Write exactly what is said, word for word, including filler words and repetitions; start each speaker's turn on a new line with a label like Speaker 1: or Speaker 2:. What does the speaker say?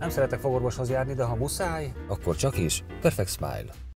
Speaker 1: Nem szeretek fogorvoshoz járni, de ha muszáj...
Speaker 2: Akkor csak is Perfect Smile.